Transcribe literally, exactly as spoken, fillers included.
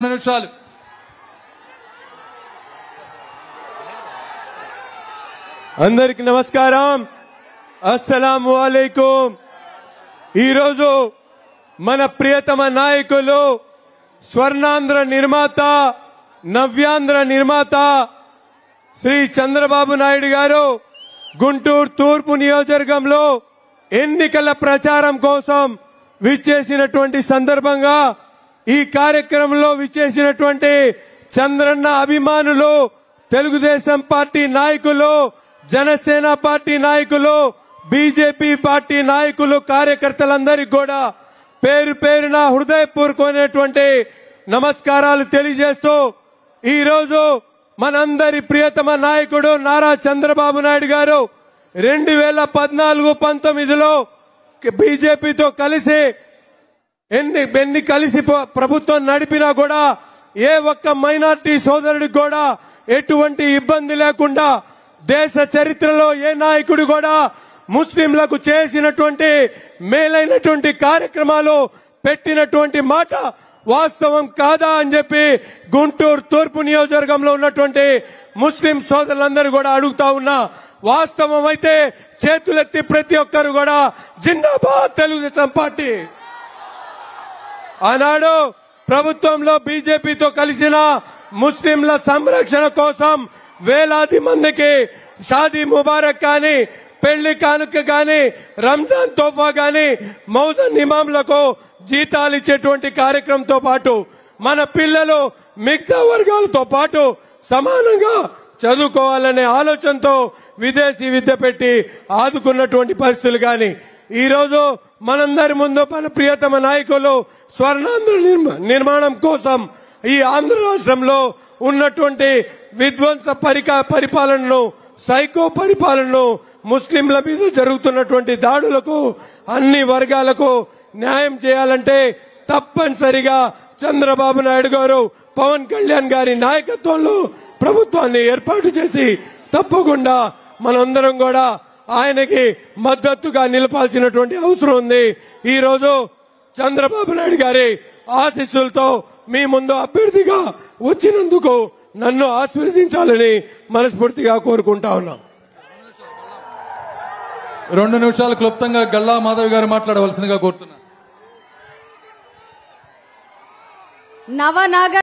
నిమిషాలు. అందరికి నమస్కారం. అస్సలాము అలైకుం. ఈరోజు మన ప్రియతమ నాయకులు స్వర్ణాంధ్ర నిర్మాత నవ్యాంధ్ర నిర్మాత శ్రీ చంద్రబాబు నాయుడు గారు గుంటూరు తూర్పు నియోజకవర్గంలో ఎన్నికల ప్రచారం కోసం విచ్చేసినటువంటి సందర్భంగా ఈ కార్యక్రమంలో విచ్చేసినటువంటి చంద్రన్న అభిమానులు, తెలుగుదేశం పార్టీ నాయకులు, జనసేన పార్టీ నాయకులు, బీజేపీ పార్టీ నాయకులు, కార్యకర్తలందరికీ కూడా పేరు పేరున హృదయపూర్వకమైనటువంటి నమస్కారాలు తెలియజేస్తూ ఈరోజు మనందరి ప్రియతమ నాయకుడు నారా చంద్రబాబు నాయుడు గారు రెండు వేల పద్నాలుగు పంతొమ్మిదిలో బీజేపీతో కలిసి ఎన్ని ఎన్ని కలిసి ప్రభుత్వం నడిపినా కూడా ఏ ఒక్క మైనార్టీ సోదరుడికి కూడా ఎటువంటి ఇబ్బంది లేకుండా దేశ చరిత్రలో ఏ నాయకుడు కూడా ముస్లింలకు చేసినటువంటి మేలైనటువంటి కార్యక్రమాలు పెట్టినటువంటి మాట వాస్తవం కాదా అని చెప్పి గుంటూరు తూర్పు నియోజకవర్గంలో ఉన్నటువంటి ముస్లిం సోదరులందరూ కూడా అడుగుతా ఉన్నా. వాస్తవం అయితే చేతులెత్తి ప్రతి ఒక్కరు కూడా జిందాబాద్ తెలుగుదేశం పార్టీ. ఆనాడు ప్రభుత్వంలో బీజేపీతో కలిసిన ముస్లింల సంరక్షణ కోసం వేలాది మందికి షాదీ ముబారక్ కానీ, పెళ్లి కానుక గాని, రంజాన్ తోఫా గాని, మౌజన్ ఇమాంలకు జీతాలు ఇచ్చేటువంటి కార్యక్రమంతో పాటు మన పిల్లలు మిగతా వర్గాలతో పాటు సమానంగా చదువుకోవాలనే ఆలోచనతో విదేశీ విద్య పెట్టి ఆదుకున్నటువంటి పరిస్థితులు గాని, ఈ రోజు మనందరి ముందు మన ప్రియతమ నాయకులు స్వర్ణాంధ్ర నిర్మాణం కోసం ఈ ఆంధ్ర రాష్ట్రంలో ఉన్నటువంటి విధ్వంస పరిక పరిపాలనను, సైకో పరిపాలనను, ముస్లింల మీద జరుగుతున్నటువంటి దాడులకు అన్ని వర్గాలకు న్యాయం చేయాలంటే తప్పనిసరిగా చంద్రబాబు నాయుడు గారు, పవన్ కళ్యాణ్ గారి నాయకత్వంలో ప్రభుత్వాన్ని ఏర్పాటు చేసి తప్పకుండా మనందరం కూడా ఆయనకి మద్దతుగా నిలపాల్సినటువంటి అవసరం ఉంది. ఈ రోజు చంద్రబాబు నాయుడు గారి ఆశీస్సులతో మీ ముందు అభ్యర్థిగా వచ్చినందుకు నన్ను ఆశీర్వదించాలని మనస్ఫూర్తిగా కోరుకుంటా ఉన్నాం. రెండు నిమిషాలు క్లుప్తంగా గల్లా మాధవి గారు మాట్లాడవలసిందిగా కోరుతున్నా. నవనాగ